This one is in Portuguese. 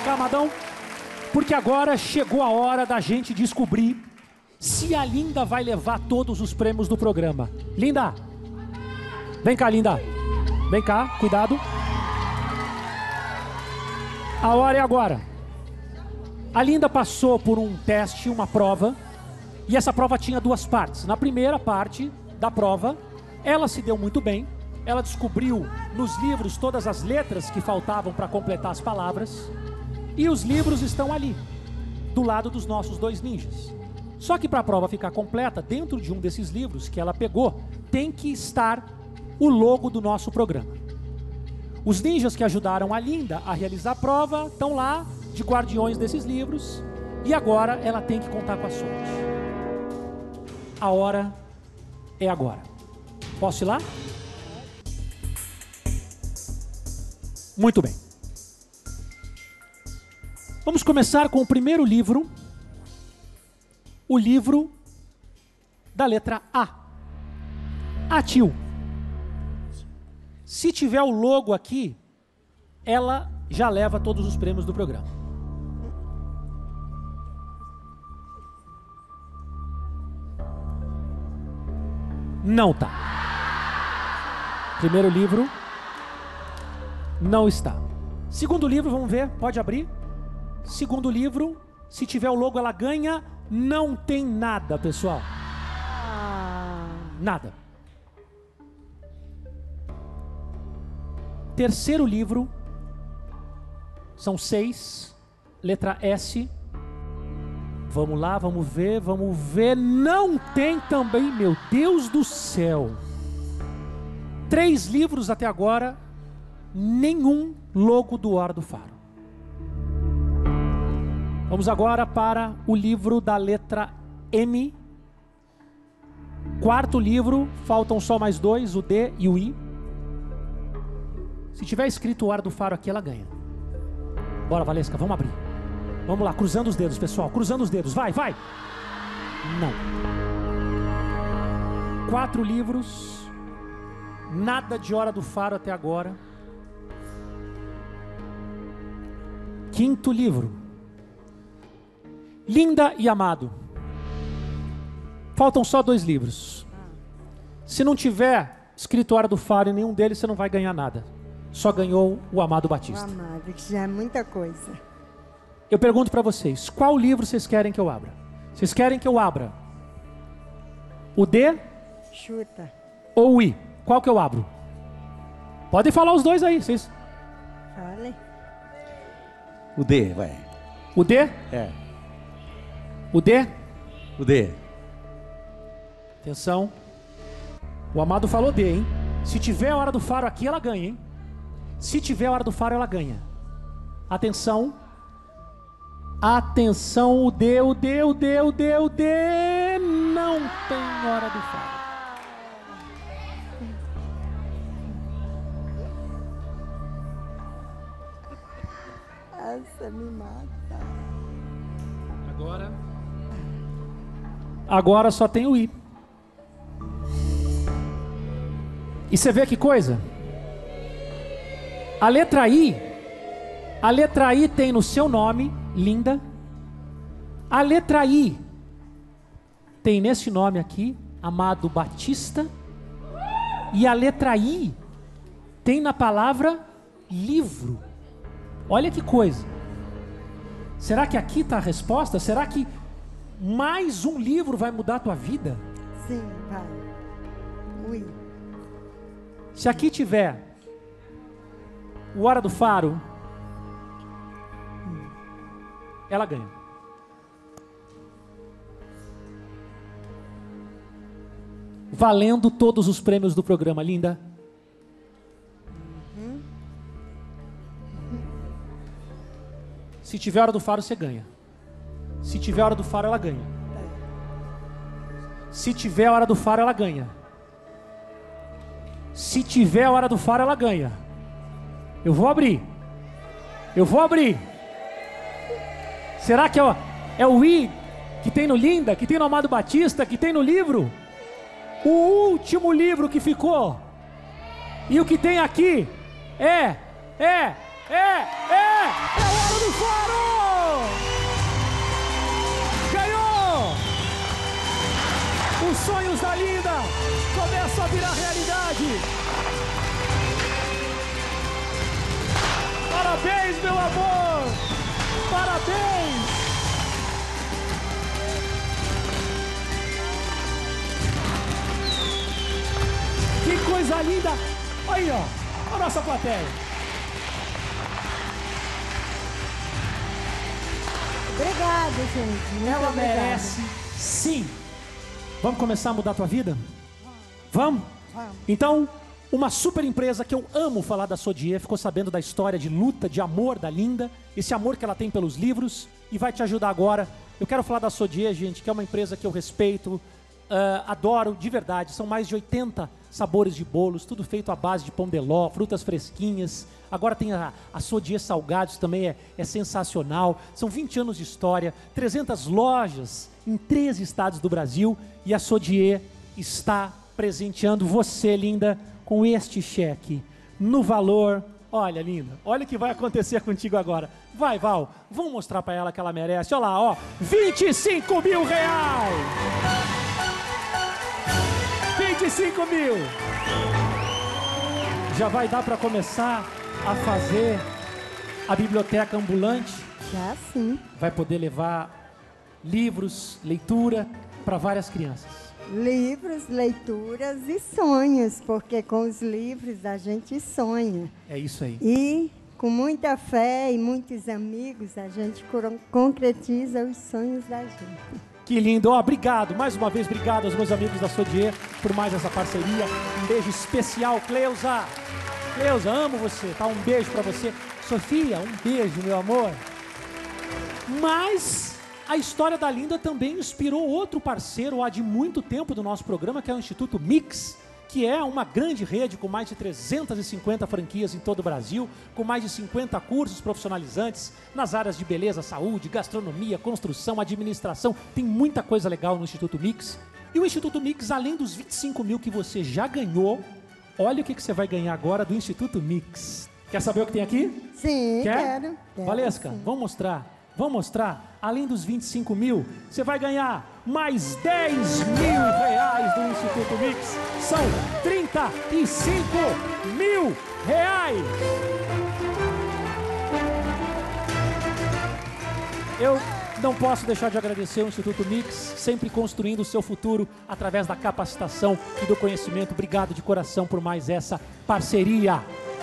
cá, Amadão. Porque agora chegou a hora da gente descobrir se a Linda vai levar todos os prêmios do programa. Linda! Vem cá, Linda. Vem cá, cuidado. A hora é agora. A Linda passou por um teste, uma prova. E essa prova tinha duas partes. Na primeira parte da prova, ela se deu muito bem. Ela descobriu nos livros todas as letras que faltavam para completar as palavras. E os livros estão ali, do lado dos nossos dois ninjas. Só que para a prova ficar completa, dentro de um desses livros que ela pegou, tem que estar o logo do nosso programa. Os ninjas que ajudaram a Linda a realizar a prova estão lá, de guardiões desses livros. E agora ela tem que contar com a sorte. A hora é agora. Posso ir lá? Muito bem. Vamos começar com o primeiro livro. O livro da letra A. Tio. Se tiver o logo aqui, ela já leva todos os prêmios do programa. Não tá. Primeiro livro. Não está. Segundo livro, vamos ver, pode abrir. Segundo livro, se tiver o logo ela ganha. Não tem nada, pessoal. Nada. Terceiro livro. São 6. Letra S. Vamos lá, vamos ver, vamos ver. Não tem também, meu Deus do céu. 3 livros até agora. Nenhum logo do Hora do Faro. Vamos agora para o livro da letra M. Quarto livro, faltam só mais 2, o D e o I. Se tiver escrito o Hora do Faro aqui, ela ganha. Bora, Valesca, vamos abrir. Vamos lá, cruzando os dedos, pessoal. Cruzando os dedos, vai, vai. Não. 4 livros. Nada de Hora do Faro até agora. Quinto livro. Linda e Amado. Faltam só 2 livros. Se não tiver escrito Hora do Faro em nenhum deles, você não vai ganhar nada. Só ganhou o Amado Batista. O Amado, que já é muita coisa. Eu pergunto para vocês, qual livro vocês querem que eu abra? Vocês querem que eu abra o D? Chuta. Ou o I? Qual que eu abro? Podem falar os dois aí, vocês. Fale. O D, vai. O D? É. O D? O D. Atenção. O Amado falou D, hein? Se tiver a Hora do Faro aqui, ela ganha, hein? Se tiver a Hora do Faro, ela ganha. Atenção. Atenção, o D, o D, o D, o D, o D. Não tem Hora do Faro. Essa me mata. Agora só tem o I. E você vê que coisa? A letra I tem no seu nome, Linda. A letra I tem nesse nome aqui, Amado Batista. E a letra I tem na palavra livro. Olha que coisa. Será que aqui está a resposta? Será que mais um livro vai mudar a tua vida? Sim, vai. Ui. Se aqui tiver o Hora do Faro, ela ganha. Valendo todos os prêmios do programa, Linda. Se tiver Hora do Faro, você ganha. Se tiver Hora do Faro, ela ganha. Se tiver Hora do Faro, ela ganha. Se tiver Hora do Faro, ela ganha. Eu vou abrir. Eu vou abrir. Será que é o I que tem no Linda, que tem no Amado Batista, que tem no livro? O último livro que ficou. E o que tem aqui é o Hora do Faro! Parabéns, meu amor! Parabéns! Que coisa linda! Aí, ó, a nossa plateia. Obrigada, gente. Muito Ela obrigada. merece, sim. Vamos começar a mudar a tua vida? Vamos? Vamos. Então, uma super empresa que eu amo falar da Sodier ficou sabendo da história de luta, de amor da Linda, esse amor que ela tem pelos livros, e vai te ajudar agora. Eu quero falar da Sodier, gente, que é uma empresa que eu respeito, adoro, de verdade. São mais de 80 sabores de bolos, tudo feito à base de pão de ló, frutas fresquinhas. Agora tem a Sodier Salgados, também é sensacional. São 20 anos de história, 300 lojas em 13 estados do Brasil, e a Sodier está presenteando você, linda, com este cheque no valor. Olha, linda, olha o que vai acontecer contigo agora. Vai, Val, vamos mostrar para ela que ela merece. Olha lá, ó, 25 mil reais. 25 mil. Já vai dar para começar a fazer a biblioteca ambulante. Já sim. Vai poder levar livros, leitura para várias crianças. Livros, leituras e sonhos, porque com os livros a gente sonha. É isso aí. E com muita fé e muitos amigos, a gente concretiza os sonhos da gente. Que lindo, ó, obrigado, mais uma vez, obrigado aos meus amigos da Sodier por mais essa parceria. Um beijo especial, Cleusa. Cleusa, amo você, tá? Um beijo pra você. Sofia, um beijo, meu amor. Mas a história da Linda também inspirou outro parceiro há de muito tempo do nosso programa, que é o Instituto Mix, que é uma grande rede com mais de 350 franquias em todo o Brasil, com mais de 50 cursos profissionalizantes nas áreas de beleza, saúde, gastronomia, construção, administração. Tem muita coisa legal no Instituto Mix. E o Instituto Mix, além dos 25 mil que você já ganhou, olha o que você vai ganhar agora do Instituto Mix. Quer saber o que tem aqui? Sim, Quer? quero. Valesca, Sim. vamos mostrar. Vamos mostrar, além dos 25 mil, você vai ganhar mais 10 mil reais do Instituto Mix. São 35 mil reais. Eu não posso deixar de agradecer ao Instituto Mix, sempre construindo o seu futuro através da capacitação e do conhecimento. Obrigado de coração por mais essa parceria.